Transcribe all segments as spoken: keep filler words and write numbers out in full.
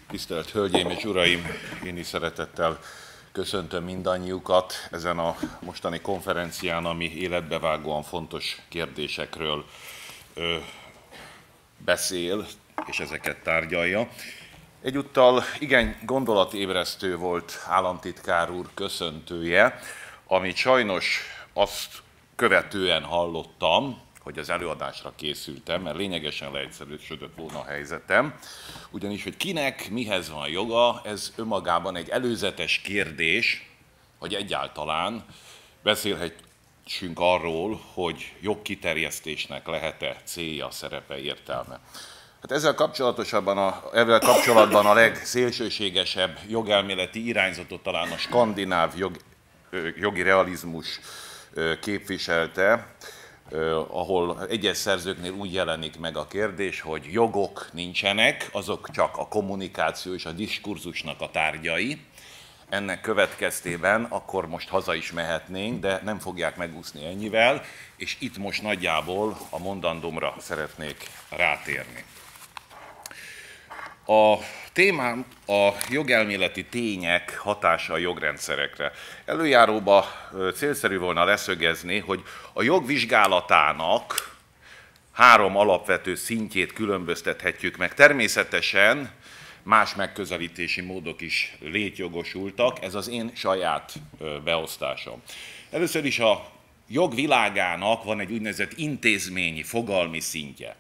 Tisztelt Hölgyeim és Uraim, én is szeretettel köszöntöm mindannyiukat ezen a mostani konferencián, ami életbevágóan fontos kérdésekről ö, beszél, és ezeket tárgyalja. Egyúttal igen gondolatébresztő volt államtitkár úr köszöntője, amit sajnos azt követően hallottam, hogy az előadásra készültem, mert lényegesen leegyszerűsödött volna a helyzetem, ugyanis, hogy kinek mihez van joga, ez önmagában egy előzetes kérdés, hogy egyáltalán beszélhessünk arról, hogy jogkiterjesztésnek lehet-e célja, szerepe, értelme. Hát ezzel kapcsolatosabban a, ezzel kapcsolatban a legszélsőségesebb jogelméleti irányzatot talán a skandináv jog, jogi realizmus képviselte, ahol egyes szerzőknél úgy jelenik meg a kérdés, hogy jogok nincsenek, azok csak a kommunikáció és a diskurzusnak a tárgyai. Ennek következtében akkor most haza is mehetnénk, de nem fogják megúszni ennyivel, és itt most nagyjából a mondandómra szeretnék rátérni. A témám a jogelméleti tények hatása a jogrendszerekre. Előjáróba célszerű volna leszögezni, hogy a jogvizsgálatának három alapvető szintjét különböztethetjük meg. Természetesen más megközelítési módok is létjogosultak, ez az én saját beosztásom. Először is a jogvilágának van egy úgynevezett intézményi, fogalmi szintje.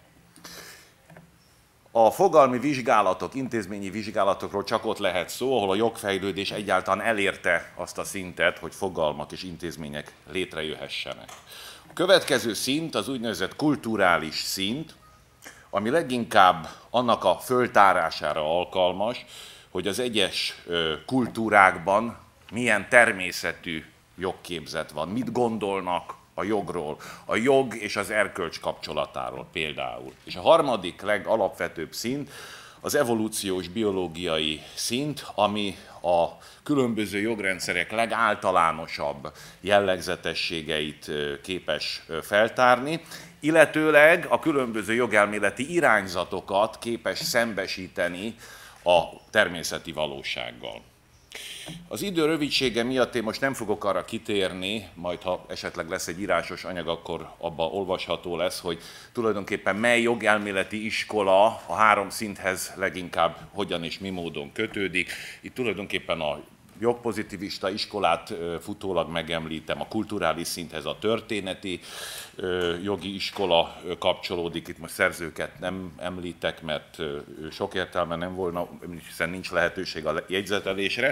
A fogalmi vizsgálatok, intézményi vizsgálatokról csak ott lehet szó, ahol a jogfejlődés egyáltalán elérte azt a szintet, hogy fogalmak és intézmények létrejöhessenek. A következő szint az úgynevezett kulturális szint, ami leginkább annak a föltárására alkalmas, hogy az egyes kultúrákban milyen természetű jogképzet van, mit gondolnak a jogról, a jog és az erkölcs kapcsolatáról például. És a harmadik legalapvetőbb szint az evolúciós biológiai szint, ami a különböző jogrendszerek legáltalánosabb jellegzetességeit képes feltárni, illetőleg a különböző jogelméleti irányzatokat képes szembesíteni a természeti valósággal. Az idő rövidsége miatt én most nem fogok arra kitérni, majd ha esetleg lesz egy írásos anyag, akkor abban olvasható lesz, hogy tulajdonképpen mely jogelméleti iskola a három szinthez leginkább hogyan és mi módon kötődik. Itt tulajdonképpen a jogpozitivista iskolát futólag megemlítem, a kulturális szinthez a történeti jogi iskola kapcsolódik, itt most szerzőket nem említek, mert sok értelme nem volna, hiszen nincs lehetőség a jegyzetelésre.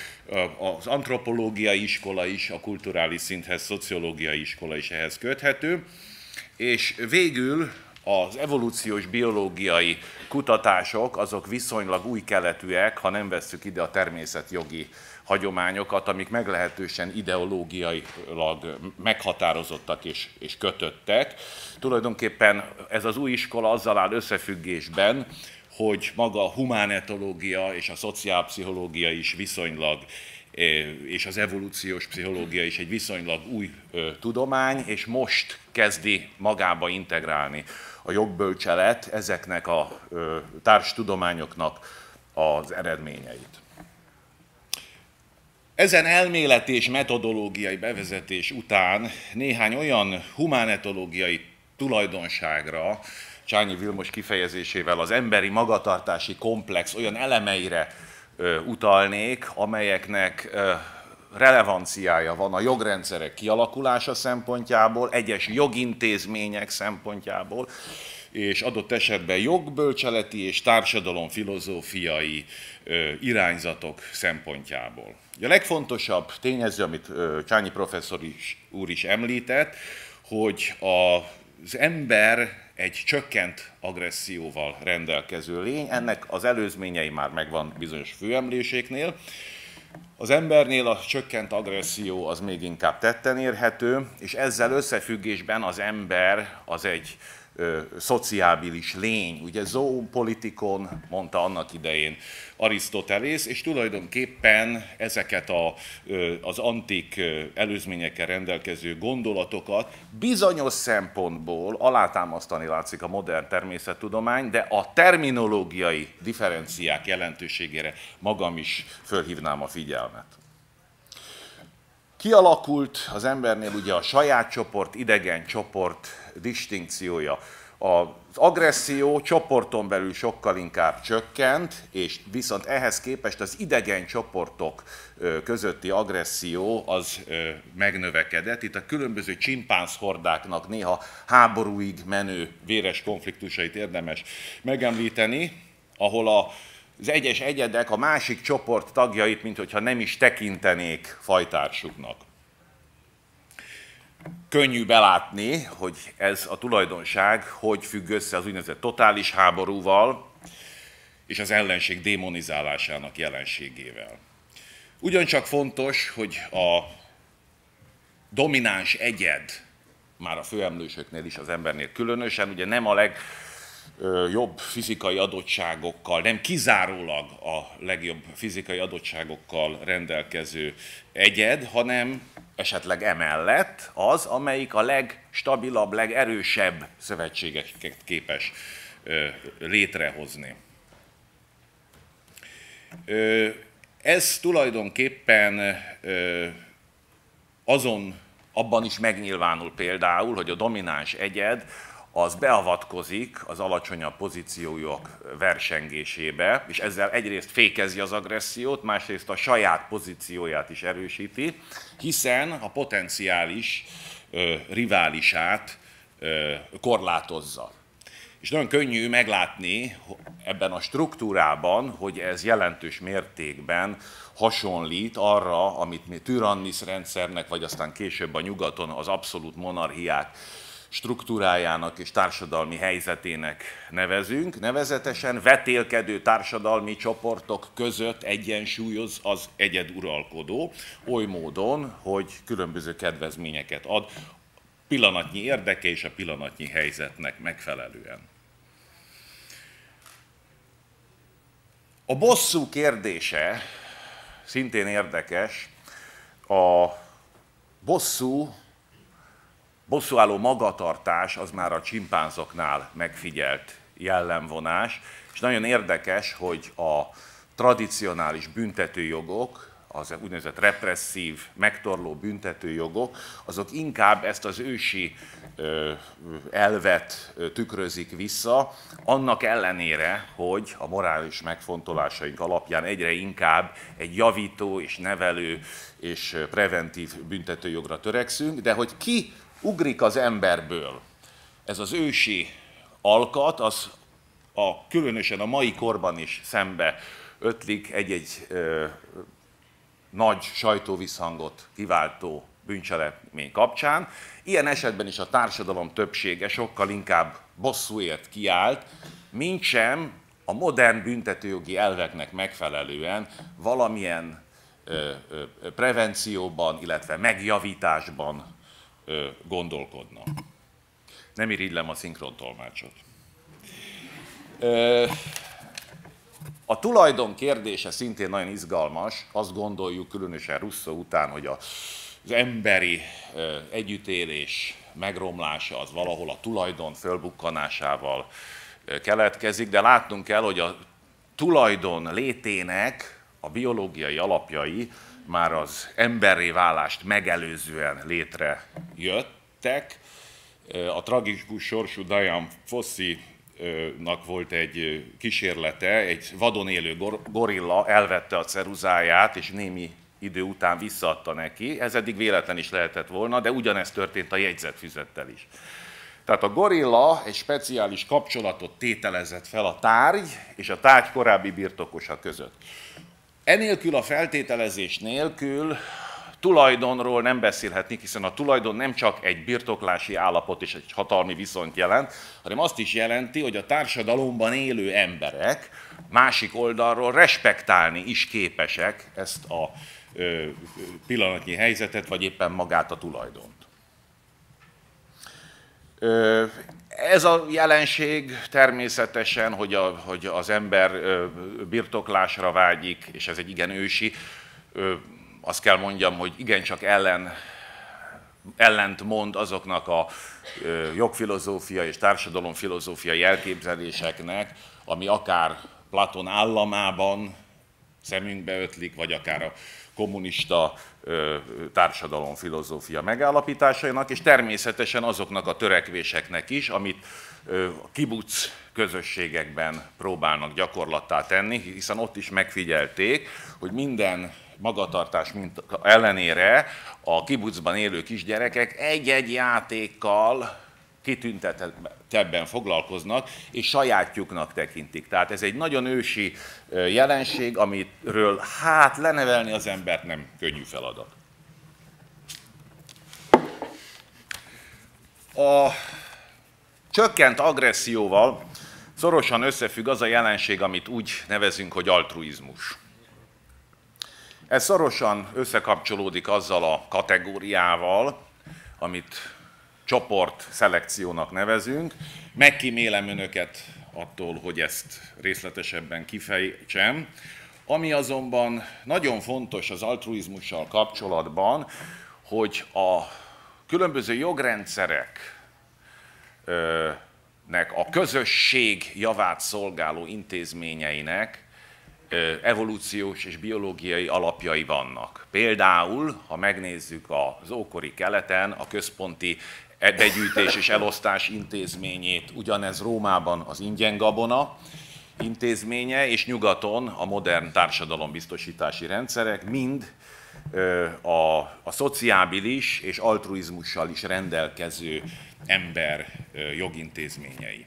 Az antropológiai iskola is, a kulturális szinthez, szociológiai iskola is ehhez köthető, és végül az evolúciós biológiai kutatások azok viszonylag új keletűek, ha nem vesszük ide a természetjogi hagyományokat, amik meglehetősen ideológiailag meghatározottak és, és kötöttek. Tulajdonképpen ez az új iskola azzal áll összefüggésben, hogy maga a humánetológia és a szociálpszichológia is viszonylag, és az evolúciós pszichológia is egy viszonylag új tudomány, és most kezdi magába integrálni a jogbölcselet ezeknek a társtudományoknak az eredményeit. Ezen elméleti és metodológiai bevezetés után néhány olyan humánetológiai tulajdonságra, Csányi Vilmos kifejezésével az emberi magatartási komplex olyan elemeire ö, utalnék, amelyeknek ö, relevanciája van a jogrendszerek kialakulása szempontjából, egyes jogintézmények szempontjából, és adott esetben jogbölcseleti és társadalomfilozófiai ö, irányzatok szempontjából. A legfontosabb tényező, amit ö, Csányi professzor is, úr is említett, hogy az ember egy csökkent agresszióval rendelkező lény, ennek az előzményei már megvan bizonyos főemléséknél. Az embernél a csökkent agresszió az még inkább tetten érhető, és ezzel összefüggésben az ember az egy ö, szociábilis lény. Ugye zoon politikon mondta annak idején Arisztotelész, és tulajdonképpen ezeket a, ö, az antik előzményekkel rendelkező gondolatokat bizonyos szempontból alátámasztani látszik a modern természettudomány, de a terminológiai differenciák jelentőségére magam is fölhívnám a figyelmet. Kialakult az embernél ugye a saját csoport, idegen csoport distinkciója. Az agresszió csoporton belül sokkal inkább csökkent, és viszont ehhez képest az idegen csoportok közötti agresszió az megnövekedett. Itt a különböző csimpánzhordáknak néha háborúig menő véres konfliktusait érdemes megemlíteni, ahol a az egyes egyedek a másik csoport tagjait, minthogyha nem is tekintenék fajtársuknak. Könnyű belátni, hogy ez a tulajdonság hogy függ össze az úgynevezett totális háborúval és az ellenség démonizálásának jelenségével. Ugyancsak fontos, hogy a domináns egyed, már a főemlősöknél is, az embernél különösen, ugye nem a leg jobb fizikai adottságokkal, nem kizárólag a legjobb fizikai adottságokkal rendelkező egyed, hanem esetleg emellett az, amelyik a legstabilabb, legerősebb szövetségeket képes létrehozni. Ez tulajdonképpen azon, abban is megnyilvánul például, hogy a domináns egyed az beavatkozik az alacsonyabb pozíciójuk versengésébe, és ezzel egyrészt fékezi az agressziót, másrészt a saját pozícióját is erősíti, hiszen a potenciális ö, riválisát ö, korlátozza. És nagyon könnyű meglátni ebben a struktúrában, hogy ez jelentős mértékben hasonlít arra, amit mi Tyrannis rendszernek, vagy aztán később a nyugaton az abszolút monarchiák struktúrájának és társadalmi helyzetének nevezünk, nevezetesen vetélkedő társadalmi csoportok között egyensúlyoz az egyeduralkodó, oly módon, hogy különböző kedvezményeket ad pillanatnyi érdeke és a pillanatnyi helyzetnek megfelelően. A bosszú kérdése szintén érdekes. A bosszú Bosszúálló magatartás az már a csimpánzoknál megfigyelt jellemvonás, és nagyon érdekes, hogy a tradicionális büntetőjogok, az úgynevezett represszív, megtorló büntetőjogok, azok inkább ezt az ősi elvet tükrözik vissza, annak ellenére, hogy a morális megfontolásaink alapján egyre inkább egy javító és nevelő és preventív büntetőjogra törekszünk, de hogy ki ugrik az emberből ez az ősi alkat, az a, különösen a mai korban is szembe ötlik egy-egy ö, nagy sajtóvisszhangot kiváltó bűncselekmény kapcsán. Ilyen esetben is a társadalom többsége sokkal inkább bosszúért kiállt, mintsem a modern büntetőjogi elveknek megfelelően valamilyen ö, ö, prevencióban, illetve megjavításban gondolkodna. Nem irigylem a szinkrontolmácsot. A tulajdon kérdése szintén nagyon izgalmas. Azt gondoljuk, különösen Rousseau után, hogy az emberi együttélés megromlása az valahol a tulajdon fölbukkanásával keletkezik, de látnunk kell, hogy a tulajdon létének a biológiai alapjai már az emberré válást megelőzően létrejöttek. A tragikus sorsú Dian Fossey-nak volt egy kísérlete, egy vadon élő gorilla elvette a ceruzáját, és némi idő után visszaadta neki. Ez eddig véletlen is lehetett volna, de ugyanezt történt a jegyzetfüzettel is. Tehát a gorilla egy speciális kapcsolatot tételezett fel a tárgy és a tárgy korábbi birtokosa között. Enélkül a feltételezés nélkül tulajdonról nem beszélhetnék, hiszen a tulajdon nem csak egy birtoklási állapot és egy hatalmi viszonyt jelent, hanem azt is jelenti, hogy a társadalomban élő emberek másik oldalról respektálni is képesek ezt a ö, pillanatnyi helyzetet, vagy éppen magát a tulajdont. Ö, Ez a jelenség természetesen, hogy, a, hogy az ember birtoklásra vágyik, és ez egy igen ősi, azt kell mondjam, hogy igencsak ellen, ellent mond azoknak a jogfilozófia és társadalomfilozófiai elképzeléseknek, ami akár Platon államában szemünkbe ötlik, vagy akár a kommunista társadalomfilozófia megállapításainak, és természetesen azoknak a törekvéseknek is, amit a kibuc közösségekben próbálnak gyakorlattá tenni, hiszen ott is megfigyelték, hogy minden magatartás mint ellenére a kibucban élő kisgyerekek egy-egy játékkal kitüntetettebben foglalkoznak, és sajátjuknak tekintik. Tehát ez egy nagyon ősi jelenség, amiről hát lenevelni az embert nem könnyű feladat. A csökkent agresszióval szorosan összefügg az a jelenség, amit úgy nevezünk, hogy altruizmus. Ez szorosan összekapcsolódik azzal a kategóriával, amit csoport szelekciónak nevezünk. Megkímélem önöket attól, hogy ezt részletesebben kifejtsem. Ami azonban nagyon fontos az altruizmussal kapcsolatban, hogy a különböző jogrendszereknek a közösség javát szolgáló intézményeinek evolúciós és biológiai alapjai vannak. Például, ha megnézzük az ókori keleten, a központi begyűjtés és elosztás intézményét, ugyanez Rómában az ingyengabona intézménye, és nyugaton a modern társadalombiztosítási rendszerek mind a, a szociábilis és altruizmussal is rendelkező ember jogintézményei.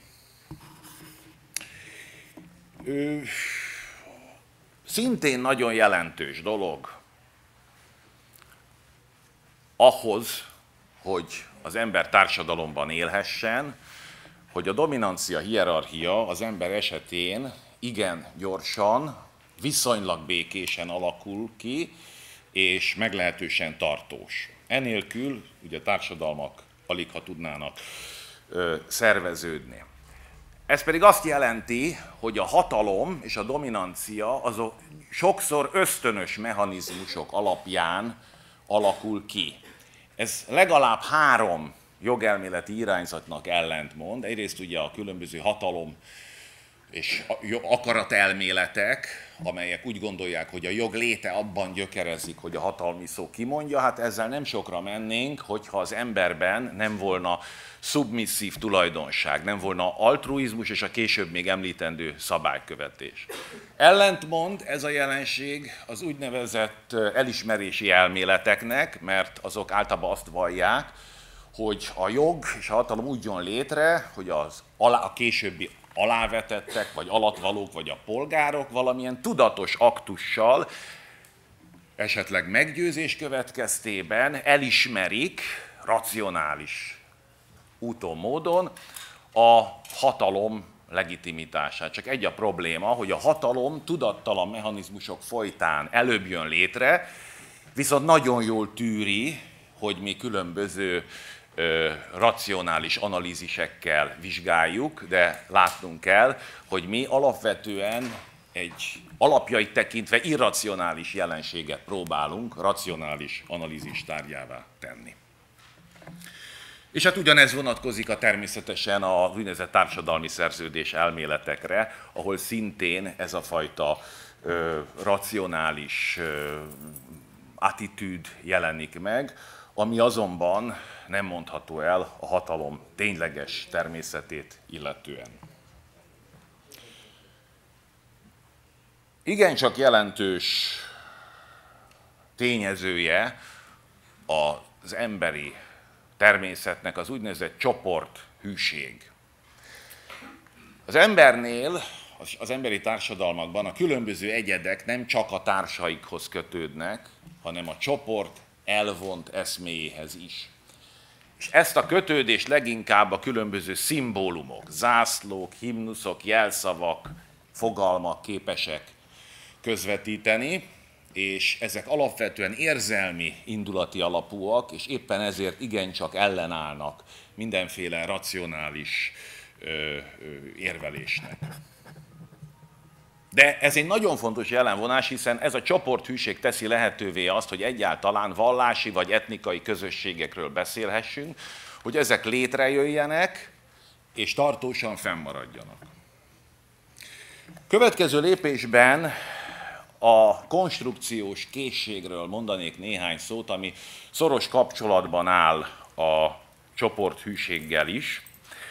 Szintén nagyon jelentős dolog ahhoz, hogy az ember társadalomban élhessen, hogy a dominancia hierarchia az ember esetén igen gyorsan, viszonylag békésen alakul ki, és meglehetősen tartós. Enélkül ugye a társadalmak aligha tudnának ö, szerveződni. Ez pedig azt jelenti, hogy a hatalom és a dominancia azok sokszor ösztönös mechanizmusok alapján alakul ki. Ez legalább három jogelméleti irányzatnak ellentmond. Egyrészt ugye a különböző hatalom és akaratelméletek, amelyek úgy gondolják, hogy a jog léte abban gyökerezik, hogy a hatalmi szó kimondja, hát ezzel nem sokra mennénk, hogyha az emberben nem volna szubmisszív tulajdonság, nem volna altruizmus és a később még említendő szabálykövetés. Ellentmond ez a jelenség az úgynevezett elismerési elméleteknek, mert azok általában azt vallják, hogy a jog és a hatalom úgy jön létre, hogy az alá, a későbbi alávetettek, vagy alattvalók, vagy a polgárok valamilyen tudatos aktussal, esetleg meggyőzés következtében elismerik racionális úton, módon a hatalom legitimitását. Csak egy a probléma, hogy a hatalom tudattalan mechanizmusok folytán előbb jön létre, viszont nagyon jól tűri, hogy mi különböző ö, racionális analízisekkel vizsgáljuk, de látnunk kell, hogy mi alapvetően egy alapjait tekintve irracionális jelenséget próbálunk racionális analízis tárgyává tenni. És hát ugyanez vonatkozik a természetesen az úgynevezett társadalmi szerződés elméletekre, ahol szintén ez a fajta ö, racionális ö, attitűd jelenik meg, ami azonban nem mondható el a hatalom tényleges természetét illetően. Igencsak jelentős tényezője az emberi természetnek az úgynevezett csoporthűség. Az embernél, az emberi társadalmakban a különböző egyedek nem csak a társaikhoz kötődnek, hanem a csoport elvont eszméjéhez is. És ezt a kötődést leginkább a különböző szimbólumok, zászlók, himnuszok, jelszavak, fogalmak képesek közvetíteni, és ezek alapvetően érzelmi, indulati alapúak, és éppen ezért igencsak ellenállnak mindenféle racionális ö, ö, érvelésnek. De ez egy nagyon fontos jelenvonás, hiszen ez a csoporthűség teszi lehetővé azt, hogy egyáltalán vallási vagy etnikai közösségekről beszélhessünk, hogy ezek létrejöjjenek és tartósan fennmaradjanak. Következő lépésben a konstrukciós készségről mondanék néhány szót, ami szoros kapcsolatban áll a csoporthűséggel is.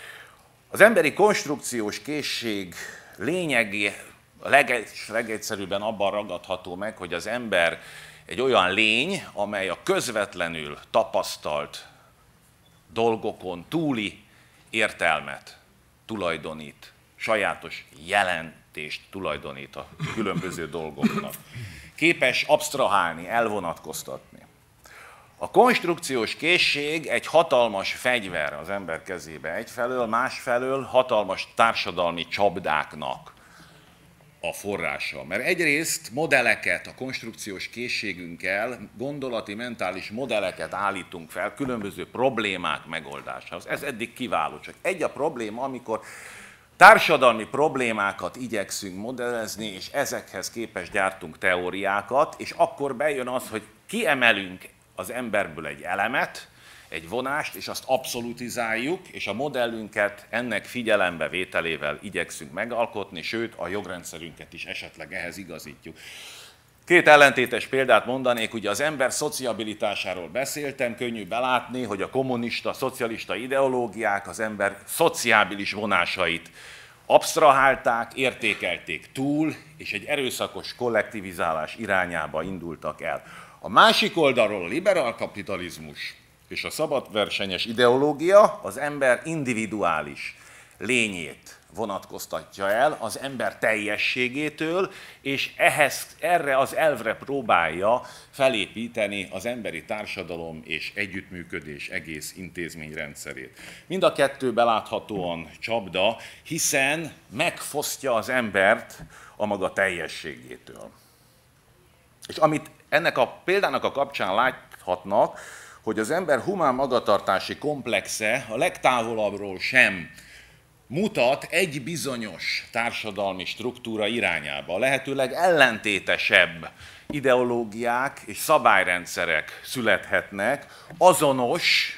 Az emberi konstrukciós készség lényegi a legegyszerűbben abban ragadható meg, hogy az ember egy olyan lény, amely a közvetlenül tapasztalt dolgokon túli értelmet tulajdonít, sajátos jelentést tulajdonít a különböző dolgoknak. Képes absztrahálni, elvonatkoztatni. A konstrukciós készség egy hatalmas fegyver az ember kezébe egyfelől, másfelől hatalmas társadalmi csapdáknak a forrása. Mert egyrészt modelleket, a konstrukciós készségünkkel, gondolati, mentális modelleket állítunk fel különböző problémák megoldásához. Ez eddig kiváló. Csak egy a probléma, amikor társadalmi problémákat igyekszünk modellezni, és ezekhez képest gyártunk teóriákat, és akkor bejön az, hogy kiemelünk az emberből egy elemet, egy vonást, és azt abszolutizáljuk, és a modellünket ennek figyelembevételével igyekszünk megalkotni, sőt a jogrendszerünket is esetleg ehhez igazítjuk. Két ellentétes példát mondanék, ugye az ember szociabilitásáról beszéltem, könnyű belátni, hogy a kommunista, szocialista ideológiák az ember szociábilis vonásait absztrahálták, értékelték túl, és egy erőszakos kollektivizálás irányába indultak el. A másik oldalról a liberál kapitalizmus és a szabadversenyes ideológia az ember individuális lényét vonatkoztatja el, az ember teljességétől, és ehhez, erre az elvre próbálja felépíteni az emberi társadalom és együttműködés egész intézményrendszerét. Mind a kettő beláthatóan csapda, hiszen megfosztja az embert a maga teljességétől. És amit ennek a példának a kapcsán láthatnak, hogy az ember humán magatartási komplexe a legtávolabbról sem mutat egy bizonyos társadalmi struktúra irányába. Lehetőleg ellentétesebb ideológiák és szabályrendszerek születhetnek azonos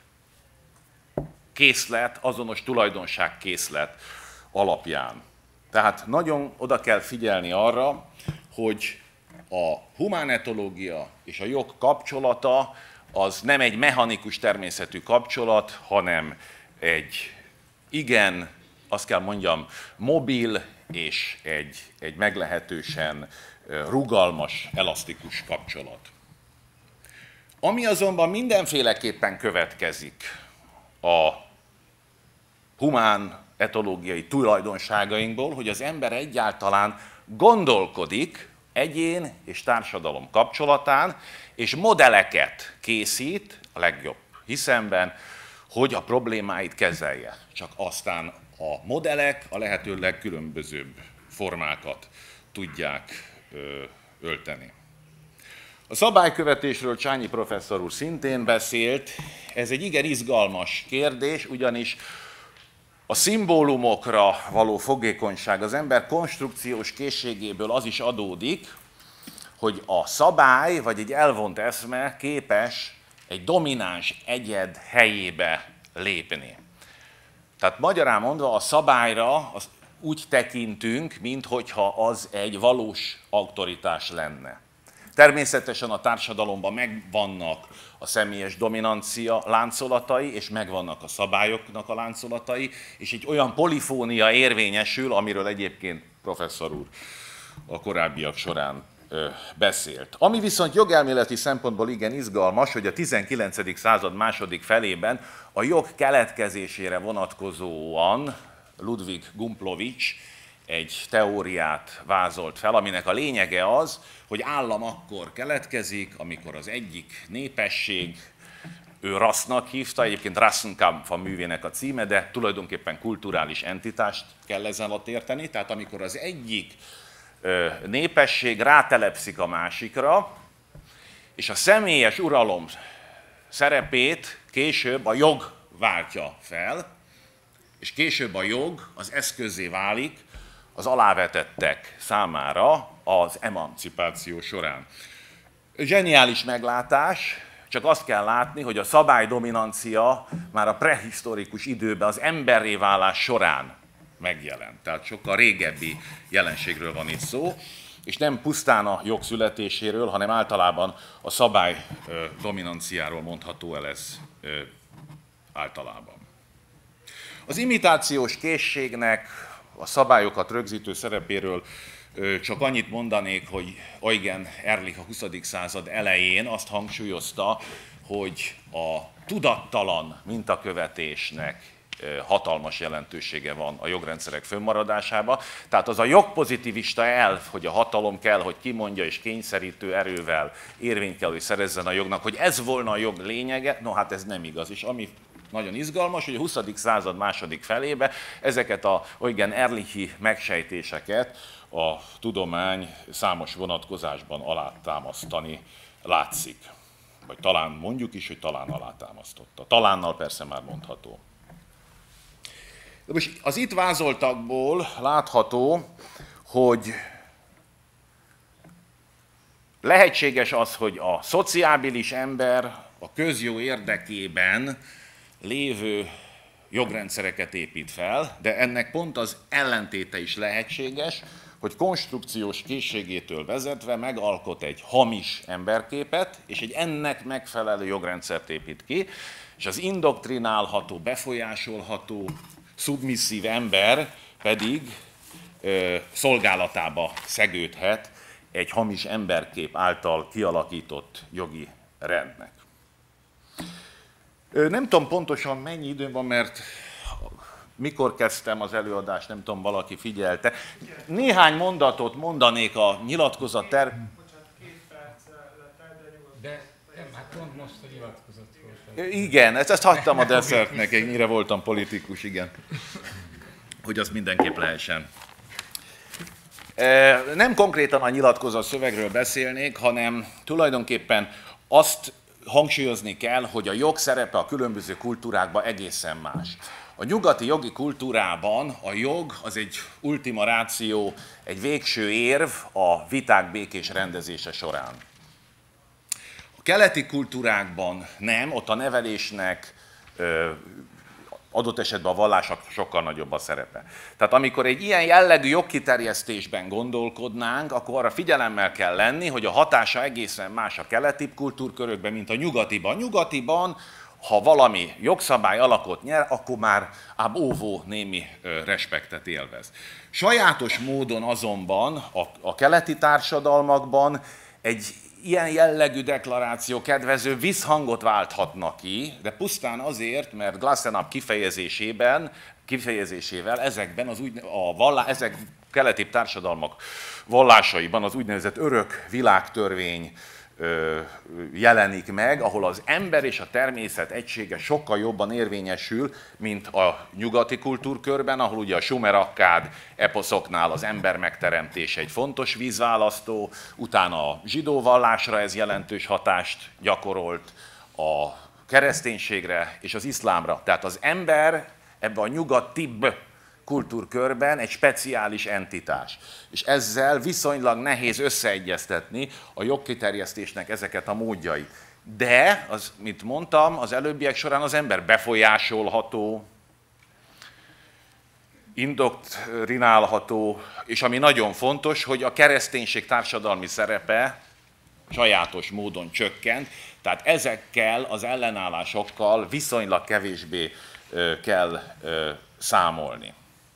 készlet, azonos tulajdonságkészlet alapján. Tehát nagyon oda kell figyelni arra, hogy a humánetológia és a jog kapcsolata az nem egy mechanikus természetű kapcsolat, hanem egy igen, azt kell mondjam, mobil és egy, egy meglehetősen rugalmas, elasztikus kapcsolat. Ami azonban mindenféleképpen következik a humán etológiai tulajdonságainkból, hogy az ember egyáltalán gondolkodik egyén és társadalom kapcsolatán, és modelleket készít a legjobb hiszemben, hogy a problémáit kezelje. Csak aztán a modellek a lehető legkülönbözőbb formákat tudják ö, ölteni. A szabálykövetésről Csányi professzor úr szintén beszélt. Ez egy igen izgalmas kérdés, ugyanis a szimbólumokra való fogékonyság az ember konstrukciós készségéből az is adódik, hogy a szabály vagy egy elvont eszme képes egy domináns egyed helyébe lépni. Tehát magyarán mondva a szabályra az úgy tekintünk, minthogyha az egy valós autoritás lenne. Természetesen a társadalomban megvannak a személyes dominancia láncolatai, és megvannak a szabályoknak a láncolatai, és egy olyan polifónia érvényesül, amiről egyébként professzor úr a korábbiak során ö, beszélt. Ami viszont jogelméleti szempontból igen izgalmas, hogy a tizenkilencedik század második felében a jog keletkezésére vonatkozóan Ludwig Gumplovics egy teóriát vázolt fel, aminek a lényege az, hogy állam akkor keletkezik, amikor az egyik népesség, ő rassznak hívta, egyébként Rassenkampf a művének a címe, de tulajdonképpen kulturális entitást kell ezen alatt érteni, tehát amikor az egyik népesség rátelepszik a másikra, és a személyes uralom szerepét később a jog váltja fel, és később a jog az eszközzé válik az alávetettek számára az emancipáció során. Zseniális meglátás, csak azt kell látni, hogy a szabálydominancia már a prehisztorikus időben az emberré válás során megjelent. Tehát sokkal régebbi jelenségről van itt szó, és nem pusztán a jog születéséről, hanem általában a szabály dominanciáról mondható el ez általában. Az imitációs készségnek a szabályokat rögzítő szerepéről csak annyit mondanék, hogy Eugen Ehrlich a huszadik század elején azt hangsúlyozta, hogy a tudattalan mintakövetésnek hatalmas jelentősége van a jogrendszerek fönnmaradásában. Tehát az a jogpozitivista elv, hogy a hatalom kell, hogy kimondja és kényszerítő erővel érvényt kell, hogy szerezzen a jognak, hogy ez volna a jog lényege, no hát ez nem igaz. És ami nagyon izgalmas, hogy a huszadik század második felébe ezeket a Eugen Ehrlichi megsejtéseket a tudomány számos vonatkozásban alátámasztani látszik. Vagy talán mondjuk is, hogy talán alátámasztotta. Talánnal persze már mondható. De most az itt vázoltakból látható, hogy lehetséges az, hogy a szociábilis ember a közjó érdekében lévő jogrendszereket épít fel, de ennek pont az ellentéte is lehetséges, hogy konstrukciós készségétől vezetve megalkot egy hamis emberképet, és egy ennek megfelelő jogrendszert épít ki, és az indoktrinálható, befolyásolható, szubmisszív ember pedig ö, szolgálatába szegődhet egy hamis emberkép által kialakított jogi rendnek. Ö, nem tudom pontosan mennyi időm van, mert mikor kezdtem az előadást, nem tudom, valaki figyelte. Néhány mondatot mondanék a nyilatkozat terv... Bocsánat, két perccel lett, de nyugodtan. De nem, hát pont most a nyilatkozatról. Igen, ezt, ezt hagytam a desszertnek, ennyire voltam politikus, igen. Hogy azt mindenképp lehessen. Nem konkrétan a nyilatkozat szövegről beszélnék, hanem tulajdonképpen azt hangsúlyozni kell, hogy a jog szerepe a különböző kultúrákban egészen más. A nyugati jogi kultúrában a jog az egy ultima ratio, egy végső érv a viták békés rendezése során. A keleti kultúrákban nem, ott a nevelésnek, adott esetben a vallásnak sokkal nagyobb a szerepe. Tehát amikor egy ilyen jellegű jogkiterjesztésben gondolkodnánk, akkor arra figyelemmel kell lenni, hogy a hatása egészen más a keleti kultúrkörökben, mint a nyugatiban. A nyugatiban, ha valami jogszabály alakot nyer, akkor már ám óvó némi respektet élvez. Sajátos módon azonban a, a keleti társadalmakban egy ilyen jellegű deklaráció kedvező visszhangot válthatnak ki, de pusztán azért, mert Glassenab kifejezésében, kifejezésével ezekben az úgy, a vallá, ezek keleti társadalmak vallásaiban az úgynevezett örök világtörvény ö, jelenik meg, ahol az ember és a természet egysége sokkal jobban érvényesül, mint a nyugati kultúrkörben, ahol ugye a sumer-akkád eposzoknál az ember megteremtése egy fontos vízválasztó, utána a zsidó vallásra ez jelentős hatást gyakorolt, a kereszténységre és az iszlámra. Tehát az ember ebben a nyugatibb kultúrkörben egy speciális entitás. És ezzel viszonylag nehéz összeegyeztetni a jogkiterjesztésnek ezeket a módjait. De, az, mint mondtam, az előbbiek során az ember befolyásolható, indoktrinálható, és ami nagyon fontos, hogy a kereszténység társadalmi szerepe sajátos módon csökkent, tehát ezekkel az ellenállásokkal viszonylag kevésbé ö, kell ö, számolni.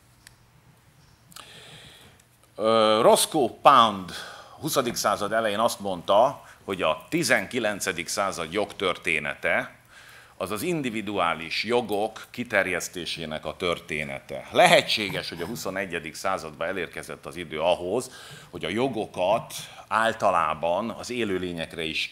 Roscoe Pound huszadik század elején azt mondta, hogy a tizenkilencedik század jogtörténete az az individuális jogok kiterjesztésének a története. Lehetséges, hogy a huszonegyedik században elérkezett az idő ahhoz, hogy a jogokat általában az élőlényekre is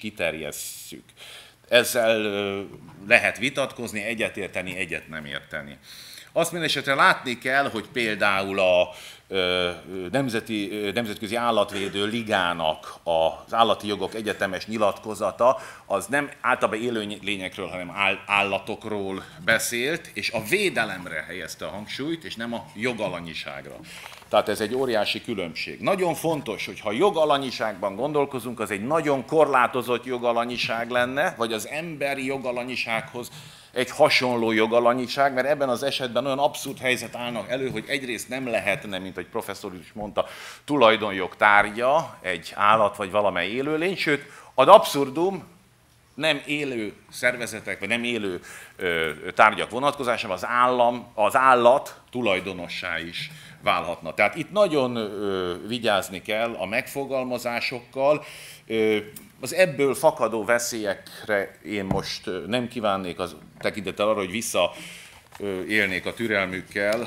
kiterjesszük. Ezzel lehet vitatkozni, egyetérteni, egyet nem érteni. Azt mindenesetre látni kell, hogy például a Nemzeti, Nemzetközi Állatvédő Ligának az állati jogok egyetemes nyilatkozata az nem általában élőlényekről, hanem állatokról beszélt, és a védelemre helyezte a hangsúlyt, és nem a jogalanyiságra. Tehát ez egy óriási különbség. Nagyon fontos, hogy ha jogalanyiságban gondolkozunk, az egy nagyon korlátozott jogalanyiság lenne, vagy az emberi jogalanyisághoz egy hasonló jogalanyiság, mert ebben az esetben olyan abszurd helyzet állnak elő, hogy egyrészt nem lehetne, mint egy professzor is mondta, tulajdonjog tárgya egy állat vagy valamely élőlény, sőt, az abszurdum nem élő szervezetek, vagy nem élő ö, tárgyak vonatkozásában az, állam, az állat tulajdonossá is válhatna. Tehát itt nagyon ö, vigyázni kell a megfogalmazásokkal. Ö, az ebből fakadó veszélyekre én most nem kívánnék az tekintettel arra, hogy visszaélnék a türelmükkel,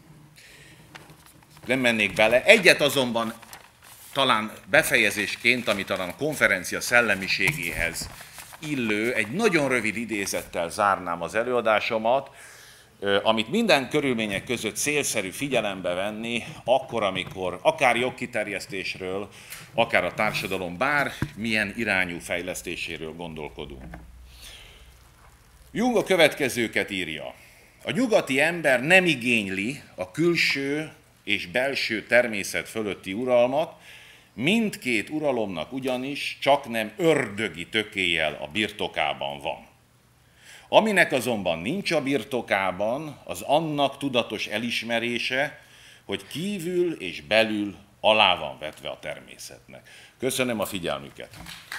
nem mennék bele. Egyet azonban talán befejezésként, ami talán a konferencia szellemiségéhez illő, egy nagyon rövid idézettel zárnám az előadásomat, amit minden körülmények között célszerű figyelembe venni, akkor, amikor akár jogkiterjesztésről, akár a társadalom bármilyen irányú fejlesztéséről gondolkodunk. Jung a következőket írja. A nyugati ember nem igényli a külső és belső természet fölötti uralmat, mindkét uralomnak ugyanis csaknem ördögi tökéjjel a birtokában van. Aminek azonban nincs a birtokában, az annak tudatos elismerése, hogy kívül és belül alá van vetve a természetnek. Köszönöm a figyelmüket!